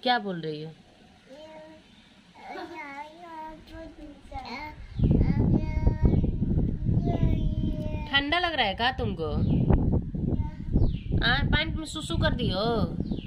क्या बोल रही हो? ठंडा लग रहा है क्या तुमको? पैंट में सुसु कर दियो।